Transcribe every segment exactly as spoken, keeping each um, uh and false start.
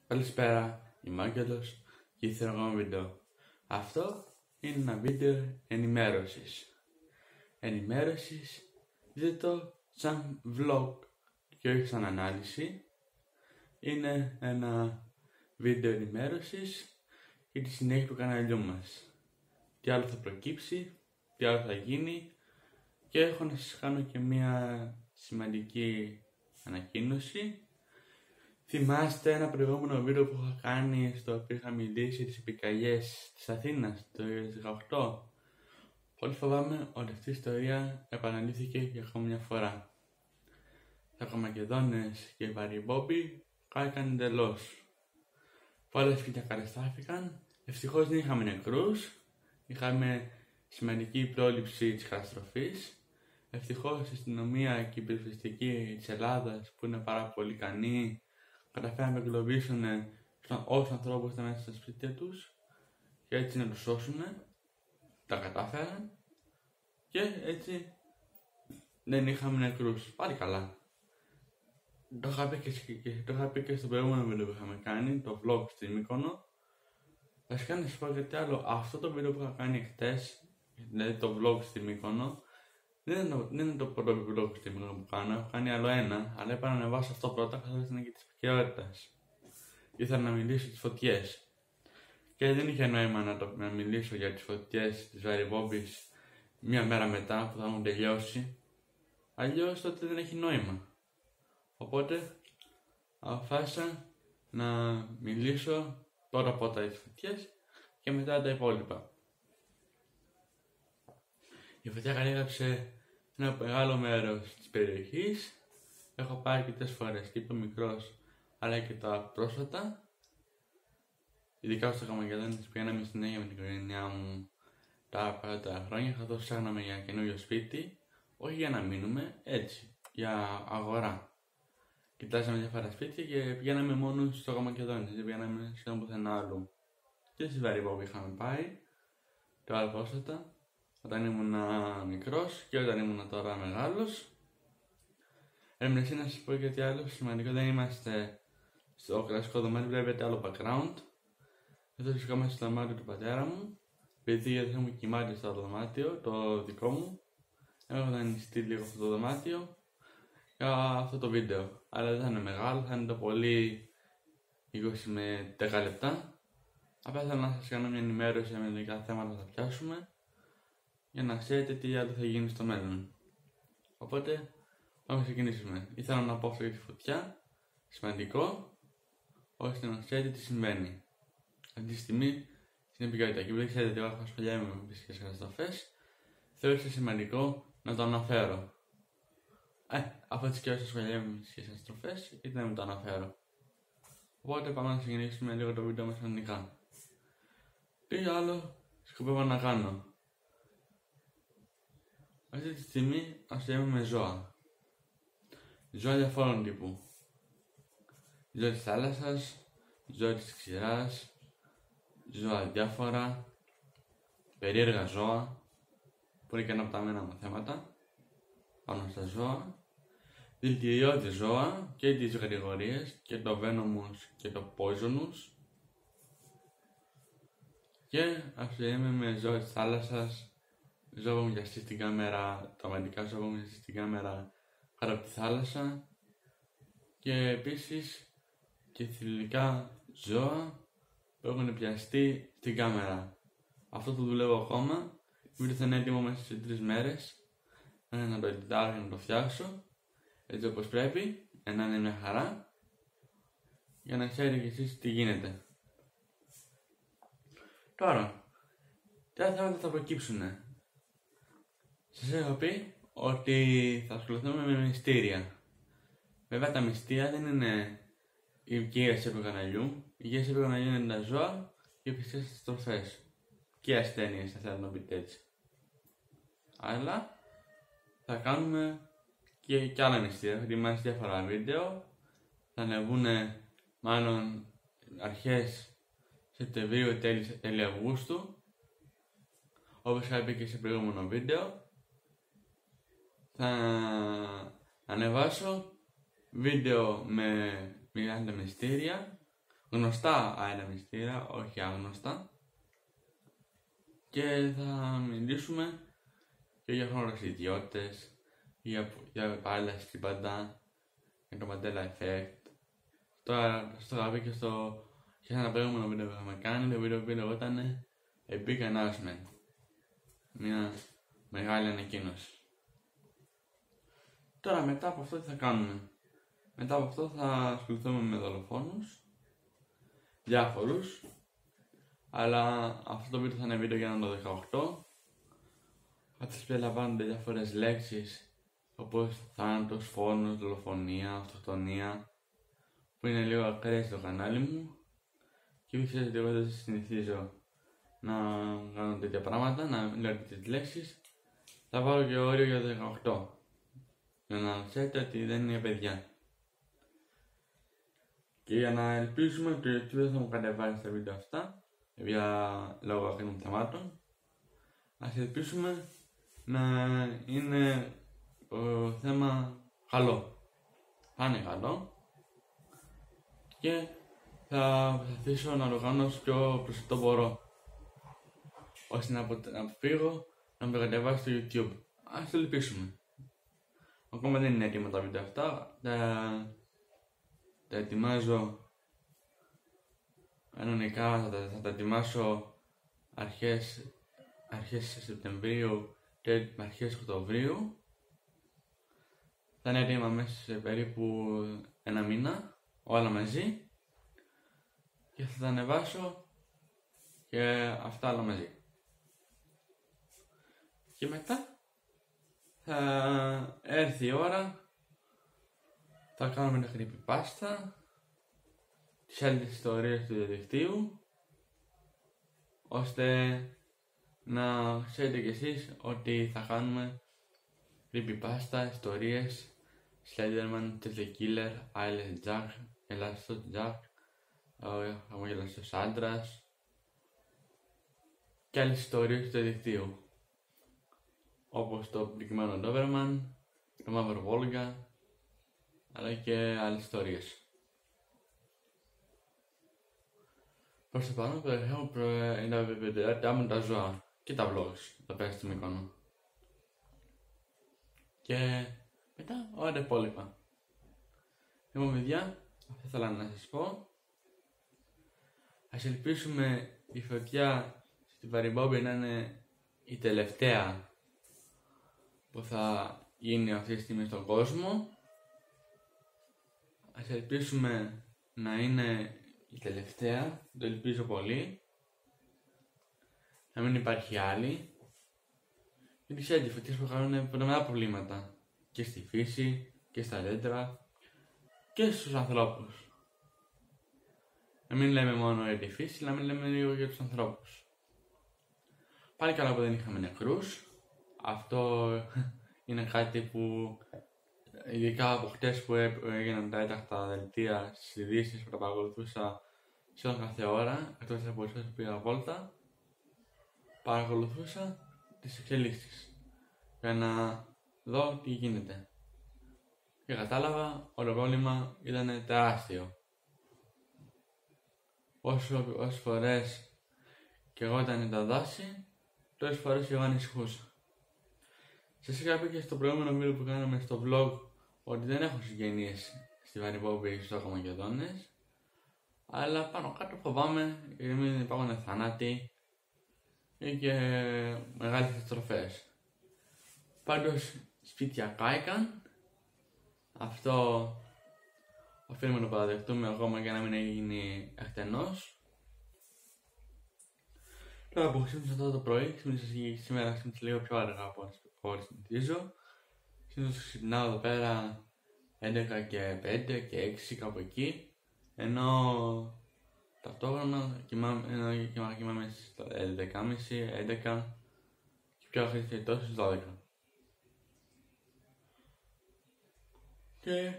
Καλησπέρα, είμαι ο Άγγελος και ήθελα να κάνω βίντεο. Αυτό είναι ένα βίντεο ενημέρωσης. Ενημέρωσης, δείτε το σαν vlog και όχι σαν ανάλυση. Είναι ένα βίντεο ενημέρωσης για τη συνέχεια του καναλιού μας. Τι άλλο θα προκύψει, τι άλλο θα γίνει και έχω να σας κάνω και μια σημαντική ανακοίνωση. Θυμάστε ένα προηγούμενο βίντεο που είχα κάνει στο οποίο είχα μιλήσει για τις πυρκαγιές της Αθήνας το δύο χιλιάδες δεκαοκτώ. Πολύ φοβάμαι ότι αυτή η ιστορία επαναλήφθηκε για ακόμη μια φορά. Τα Μακεδόνες και οι Βαριμπόμποι κάηκαν εντελώς. Πολλά σπίτια καταστράφηκαν. Ευτυχώς δεν είχαμε νεκρούς. Είχαμε σημαντική πρόληψη της καταστροφής. Ευτυχώς η αστυνομία και η πυροσβεστική της Ελλάδας, που είναι πάρα πολύ ικανοί, καταφέραν να εγκλωβίσουν όσους ανθρώπους ήταν μέσα στα σπίτια τους και έτσι να τους σώσουν. Τα κατάφεραν και έτσι δεν είχαμε νεκρούς. Πάλι καλά. Το είχα πει και, και, το είχα πει και στο προηγούμενο βίντεο που είχαμε κάνει, το vlog στην Μύκονο. Βασικά να σας πω κάτι άλλο. Αυτό το βίντεο που είχα κάνει χτες, δηλαδή το vlog στη Μύκονο, δεν είναι, το, δεν είναι το πρώτο vlog στη Μύκονο που κάνω. Έχω κάνει άλλο ένα, αλλά είπα να ανεβάσω αυτό πρώτα καθώς ήταν και της επικαιρότητας. Ήθελα να μιλήσω για τις φωτιές. Και δεν είχε νόημα να, το, να μιλήσω για τις φωτιές της Βαριμπόμπης μία μέρα μετά που θα έχουν τελειώσει. Αλλιώς τότε δεν έχει νόημα. Οπότε αποφάσισα να μιλήσω τώρα πρώτα για τις φωτιές και μετά τα υπόλοιπα. Η φωτιά κατέγραψε ένα μεγάλο μέρος της περιοχής. Έχω πάει αρκετές φορές και το μικρός αλλά και τα πρόσφατα. Ειδικά στο Μακεδόνες πήγαμε συνέχεια με την οικογένειά μου τα παλαιότερα χρόνια, καθώς ψάχναμε για καινούριο σπίτι, όχι για να μείνουμε, έτσι, για αγορά. Κοιτάζαμε διάφορα σπίτια και πηγαίναμε μόνο στο Μακεδόνες, δεν πηγαίναμε σχεδόν πουθενά άλλου. Και στη Βαριμπόμπη είχαμε πάει, το άλλο πρόσφατα, όταν ήμουν μικρός και όταν ήμουν τώρα μεγάλος. Έμεινε να σας πω κάτι άλλο σημαντικό, δεν είμαστε στο κλασικό δωμάτιο, βλέπετε άλλο background. Εδώ βρισκόμαστε στο δωμάτιο του πατέρα μου, επειδή η αδερφή μου κοιμάται στο άλλο δωμάτιο, το δικό μου. Έχω δανειστεί λίγο αυτό το δωμάτιο για αυτό το βίντεο, αλλά δεν θα είναι μεγάλο, θα είναι το πολύ είκοσι με δέκα λεπτά. Απλά θέλω να σας κάνω μια ενημέρωση με μερικά θέματα που θα πιάσουμε, για να ξέρετε τι άλλο θα γίνει στο μέλλον. Οπότε, πάμε να ξεκινήσουμε. Ήθελα να πω αυτό για τη φωτιά, σημαντικό, ώστε να ξέρετε τι συμβαίνει. Αυτή τη στιγμή στην επικαιρότητα και επειδή ξέρετε ότι εγώ ασχολιάμαι με φυσικές καταστροφές, θεώρησα σημαντικό να το αναφέρω. Ε, αφού τις καιρές ασχολιάμαι με φυσικές καταστροφές, γιατί να μην το αναφέρω. Οπότε πάμε να ξεκινήσουμε λίγο το βίντεο μας κανονικά. Τι άλλο σκοπεύω να κάνω. Αυτή τη στιγμή ασχολιάμαι με ζώα. Ζώα διαφόρων τύπου. Ζώα της θάλασσας, ζώα της ξηράς, ζώα διάφορα, περίεργα ζώα, που είναι και ένα από τα μένα μαθήματα πάνω στα ζώα, δηλητηριώδη ζώα και τις δύο κατηγορίες, και το venomous και το poisonous, και ασχολούμαι με ζώα της θάλασσας, ζώα που έχουν πιαστεί στην κάμερα, τα αμαντικά ζώα που έχουν πιαστεί στην κάμερα κάτω από τη θάλασσα, και επίσης και θηλυκά ζώα που έχουν πιαστεί στην κάμερα. Αυτό το δουλεύω ακόμα. Το βίντεο θα είναι έτοιμο μέσα σε τρεις μέρες. Να το editάρω και να το φτιάξω έτσι όπως πρέπει, για να είναι μια χαρά, για να ξέρετε κι εσείς τι γίνεται. Τώρα, τι θέματα θα προκύψουν. Σας έχω πει ότι θα ασχοληθούμε με μυστήρια. Βέβαια τα μυστήρια δεν είναι η κύρια του καναλιού. Η κύρια του καναλιού είναι τα ζώα και οι φυσικές καταστροφές και ασθένειες, θα θέλω να πείτε έτσι. Αλλά θα κάνουμε και, και άλλα μυστήρια. Θα ετοιμάσει διάφορα βίντεο. Θα ανεβούν μάλλον αρχές Σεπτεμβρίου, τέλη, τέλη Αυγούστου. Όπως είχα πει και σε προηγούμενο βίντεο, θα ανεβάσω βίντεο με μιλάνε μυστήρια, γνωστά αέρα μυστήρια, όχι άγνωστα. Και θα μιλήσουμε και για χρονοταξιδιώτες, για, για άλλα σύμπαντα, για το Mandela Effect. Τώρα στο είχα πει και στο και ένα προηγούμενο βίντεο που είχαμε κάνει, το βίντεο που ήταν A Big Announcement, μια μεγάλη ανακοίνωση. Τώρα μετά από αυτό τι θα κάνουμε? Μετά από αυτό θα ασχοληθούμε με δολοφόνους, διάφορους, αλλά αυτό το βίντεο θα είναι βίντεο για το δεκαοκτώ. Θα τις περιλαμβάνονται διάφορες λέξεις όπως θάνατος, φόνος, δολοφονία, αυτοκτονία, που είναι λίγο ακραίες στο κανάλι μου και μην ξέρετε, εγώ δεν συνηθίζω να κάνω τέτοια πράγματα, να λέω τέτοιες λέξεις. Θα βάλω και όριο για το δεκαοκτώ, για να ξέρετε ότι δεν είναι για παιδιά. Και για να ελπίσουμε ότι το YouTube δεν θα μου κατεβάσει τα βίντεο αυτά για λόγω ακραίων θεμάτων, ας ελπίσουμε να είναι το θέμα καλό. Θα είναι καλό και θα προσπαθήσω να το κάνω όσο πιο προσεκτό μπορώ, ώστε να αποφύγω να με κατεβάσει στο YouTube. Ας το ελπίσουμε. Ακόμα δεν είναι έτοιμα τα βίντεο αυτά. Τα, τα ετοιμάζω κανονικά, θα τα, θα τα ετοιμάσω αρχές, αρχές Σεπτεμβρίου και αρχές Οκτωβρίου. Θα είναι έτοιμα μέσα σε περίπου ένα μήνα, όλα μαζί. Και θα τα ανεβάσω και αυτά όλα μαζί. Και μετά θα έρθει η ώρα, θα κάνουμε ένα creepypasta, τις άλλες ιστορίες του διαδικτύου, ώστε να ξέρετε κι εσείς ότι θα κάνουμε creepypasta, ιστορίες, Slenderman, The Killer, Island Jack, Ελαστός Jack, ο χαμογελαστός άντρας και άλλες ιστορίες του διαδικτύου, όπως το πρικειμένο Doberman, το μαύρο Βόλγα, αλλά και άλλες ιστορίες. Προς το παρόν έχω τα μου τα ζώα και τα vlogs, τα πέρα στη Μύκονο. Και μετά όλα τα υπόλοιπα. Λοιπόν παιδιά, αυτό ήθελα να σας πω. Ας ελπίσουμε η φωτιά στη Βαριμπόμπη να είναι η τελευταία που θα γίνει αυτή τη στιγμή στον κόσμο. Ας ελπίσουμε να είναι η τελευταία, το ελπίζω πολύ. Να μην υπάρχει άλλη. Γιατί ξέρετε, οι φωτιές προκαλούν πολλά προβλήματα και στη φύση και στα δέντρα και στους ανθρώπους. Να μην λέμε μόνο για τη φύση, να μην λέμε λίγο για τους ανθρώπους. Πάλι καλά που δεν είχαμε νεκρούς. Αυτό είναι κάτι που, ειδικά από χτες που έγιναν τα έτακτα δελτία στις ειδήσεις που τα παρακολουθούσα σχεδόν κάθε ώρα, εκτός από εσάς που πήγα βόλτα, παρακολουθούσα τις εξελίξεις για να δω τι γίνεται. Και κατάλαβα ότι το πρόβλημα ήταν τεράστιο. Όσο, όσες φορές και εγώ ήταν τα δάση, τόσες φορές και εγώ ανησυχούσα. Σας είχα πει και στο προηγούμενο βίντεο που κάναμε στο vlog ότι δεν έχω συγγενείς στη Βαριμπόμπη στους Ακομακεδόνες, αλλά πάνω κάτω φοβάμαι γιατί μην υπάρχουν θάνατοι ή και μεγάλες καταστροφές. Πάντως σπίτια κάηκαν, αυτό οφείλουμε να το παραδεχτούμε ακόμα και να μην γίνει εκτενώς. Τώρα που ξύπνησα τώρα το πρωί, ξύπνησα σήμερα ξύπνησα λίγο πιο αργά από ό,τι συνηθίζω. Συνήθως ξυπνάω εδώ πέρα έντεκα και πέντε και έξι κάπου εκεί, ενώ ταυτόχρονα κοιμάμαι, κοιμάμαι στις δέκα και μισή, έντεκα και πιο αχρήστες περιπτώσεις στις δώδεκα. Και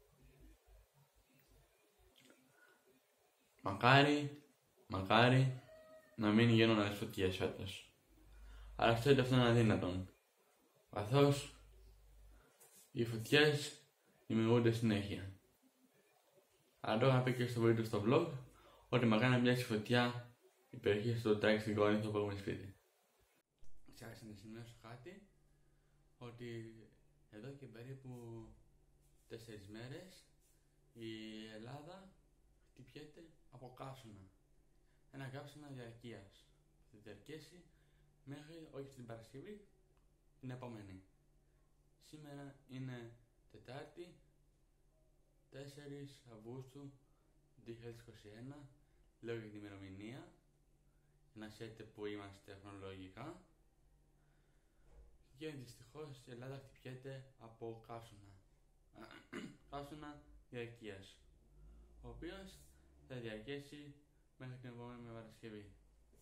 μακάρι, μακάρι να μην γίνουν άλλες φωτιές φέτος. Αλλά αυτό είναι αυτό είναι αδύνατον, καθώς οι φωτιές δημιουργούνται συνέχεια. Αλλά το είχα πει και στο βίντεο στο vlog ότι μακάρι να πιάσει φωτιά η περιοχή στο τράκι στην Κόρινθο που έχουμε σπίτι. Ξέχασα να σημειώσω κάτι, ότι εδώ και περίπου τέσσερις μέρες η Ελλάδα χτυπιέται από καύσωνα. Ένα καύσωνα διαρκείας. Θα διαρκέσει μέχρι, όχι την Παρασκευή, την επόμενη. Σήμερα είναι Τετάρτη, τέσσερις Αυγούστου δύο χιλιάδες είκοσι ένα, λέω για την ημερομηνία, για να ξέρετε που είμαστε χρονολογικά. Και δυστυχώς η Ελλάδα χτυπιέται από καύσωνα. Καύσωνα διαρκείας, ο οποίος θα διαρκέσει μέχρι την επόμενη Παρασκευή.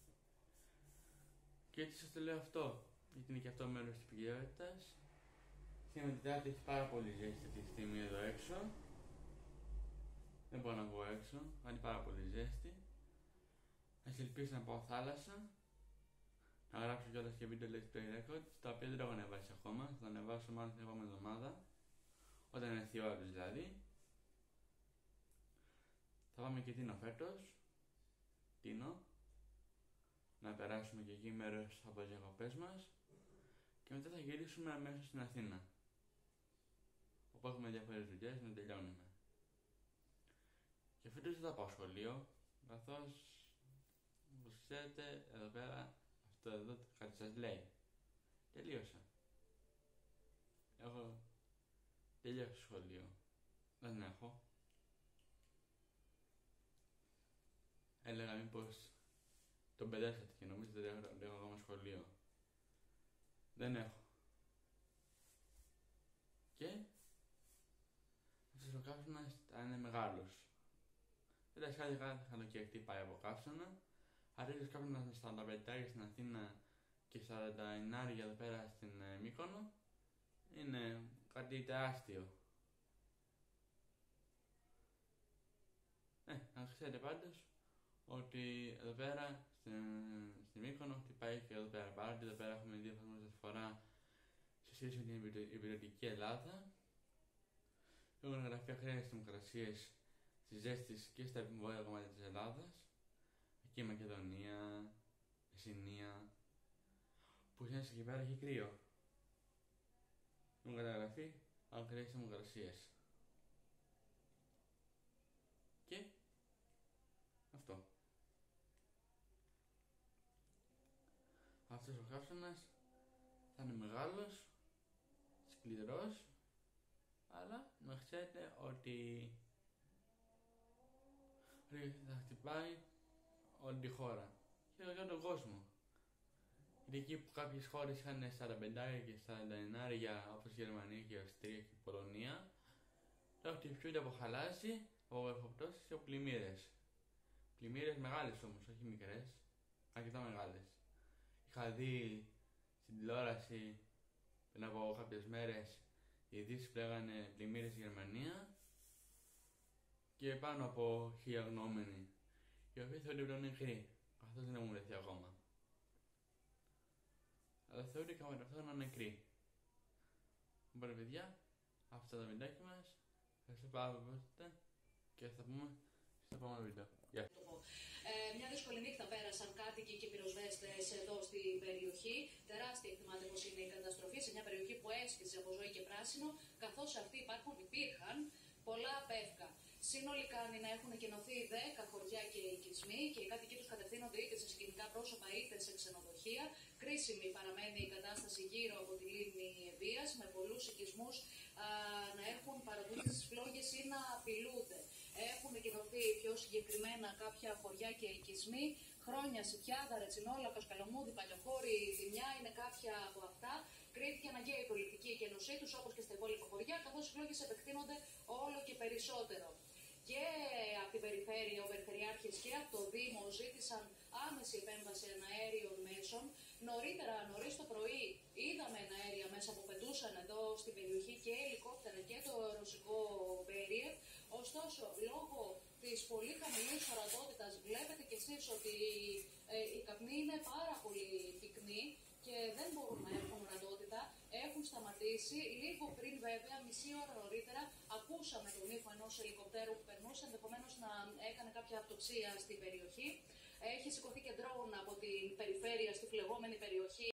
Και έτσι σας το λέω αυτό, γιατί είναι και αυτό μέρος της επικαιρότητας. Σήμερα Τετάρτη έχει πάρα πολύ ζέστη αυτή τη στιγμή εδώ έξω. Δεν μπορώ να βγω έξω, κάνει πάρα πολύ ζέστη. Ας ελπίσω να πάω θάλασσα, να γράψω κιόλας και βίντεο Let's Play Records, τα οποία δεν τα έχω ανεβάσει ακόμα, θα τα ανεβάσω μάλλον την επόμενη εβδομάδα, όταν έρθει η ώρα τους δηλαδή. Θα πάμε και Τίνο φέτος, Τίνο, να περάσουμε και εκεί μέρος από τις διακοπές μας και μετά θα γυρίσουμε αμέσως στην Αθήνα, όπου έχουμε διάφορες δουλειές να τελειώνουμε. Και φέτος δεν θα πάω σχολείο, καθώς, όπως ξέρετε, εδώ πέρα, αυτό εδώ κάτι σας λέει. Τελείωσα. Έχω τελειώσει σχολείο. Δεν έχω. Έλεγα μήπως τον μπερδέψατε και νομίζετε ότι έχω ακόμα σχολείο. Δεν έχω. Και αυτός ο καύσωνας θα είναι μεγάλος. Δεν θα κάθε καλοκαίρι πάει από καύσωνα. Αρχίζει ο καύσωνας με σαράντα πέντε στην Αθήνα και σαράντα εννιά εδώ πέρα στην Μύκονο. Είναι κάτι τεράστιο. Ε, να ξέρετε πάντως ότι εδώ πέρα στην, στην Μύκονο χτυπάει και εδώ πέρα. Παρότι εδώ πέρα έχουμε δύο βαθμούς διαφορά σε σχέση με την υπηρετική Ελλάδα. Έχουν γραφεί ακραίες θερμοκρασίες στις ζέστης και στα βόρεια κομμάτια της Ελλάδας. Εκεί η Μακεδονία, η Μεσσηνία, που συνέχισε εκεί πέρα έχει κρύο. Έχουν καταγραφεί ακραίες θερμοκρασίες. Και αυτό. Αυτός ο καύσωνας θα είναι μεγάλος, σκληρός, αλλά να ξέρετε ότι θα χτυπάει όλη τη χώρα και για τον κόσμο. Γιατί εκεί που κάποιες χώρες είχαν σαράντα πέντε και σαράντα εννιά, όπως η Γερμανία και η Αυστρία και η Πολωνία, τώρα χτυπιούνται από χαλάζι, από βροχοπτώσεις και από πλημμύρες. Πλημμύρες μεγάλες όμως, όχι μικρές, αρκετά μεγάλες. Είχα δει στην τηλεόραση πριν από κάποιες μέρες οι ειδήσεις που λέγανε πλημμύρες στη Γερμανία και πάνω από χίλια γνώμενοι, οι οποίοι θεωρούνται ότι είναι νεκροί, καθώς δεν έχουν βρεθεί ακόμα. Αλλά θεωρούνται και ταυτόχρονα νεκροί. Οπότε παιδιά, αυτό το βιντεάκι μας. Ευχαριστώ πάρα πολύ και θα πούμε στο επόμενο βίντεο. Γεια. Ε, μια δύσκολη νύχτα πέρασαν κάτοικοι και πυροσβέστες εδώ στην περιοχή. Τεράστια εκτιμάται πως είναι η καταστροφή σε μια περιοχή που έσχιζε από ζωή και πράσινο, καθώς αυτοί υπάρχουν, υπήρχαν πολλά πεύκα. Συνολικά είναι να έχουν εκενωθεί δέκα χωριά και οικισμοί και οι κάτοικοι τους κατευθύνονται είτε σε σκηνικά πρόσωπα είτε σε ξενοδοχεία. Κρίσιμη παραμένει η κατάσταση γύρω από τη λίμνη Ευβοίας, με πολλούς οικισμούς α, να έχουν παραδοθεί στις φλόγες ή να απειλούνται. Έχουν εκενωθεί πιο συγκεκριμένα κάποια χωριά και οικισμοί. Χρόνια, Σιφιάδα, Ρετσινόλακος, Καλομούδη, Παλιοχώρη, Ζημιά είναι κάποια από αυτά. Κρίθηκε αναγκαία η πολιτική εκένωσή τους, όπως και στα υπόλοιπα χωριά, καθώς οι φλόγες επεκτείνονται όλο και περισσότερο. Και από την περιφέρεια, ο Περιφερειάρχης και από το Δήμο ζήτησαν άμεση επέμβαση εναέριων μέσων. Νωρίτερα, νωρίς το πρωί, είδαμε εναέρια μέσα που πετούσαν εδώ στην περιοχή και ελικόπτερα και το ρωσικό Μπέριεφ. Ωστόσο, λόγω της πολύ χαμηλής ορατότητας, βλέπετε κι εσείς ότι ε, η καπνή είναι πάρα πολύ πυκνή και δεν μπορούν να έχουν ορατότητα. Έχουν σταματήσει. Λίγο πριν, βέβαια, μισή ώρα νωρίτερα, ακούσαμε τον ήχο ενός ελικοπτέρου που περνούσε, ενδεχομένως να έκανε κάποια αυτοψία στην περιοχή. Έχει σηκωθεί και ντρόουν από την περιφέρεια στη φλεγόμενη περιοχή.